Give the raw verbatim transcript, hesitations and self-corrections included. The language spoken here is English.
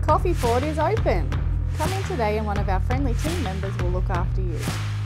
Coffee Ford is open. Come in today and one of our friendly team members will look after you.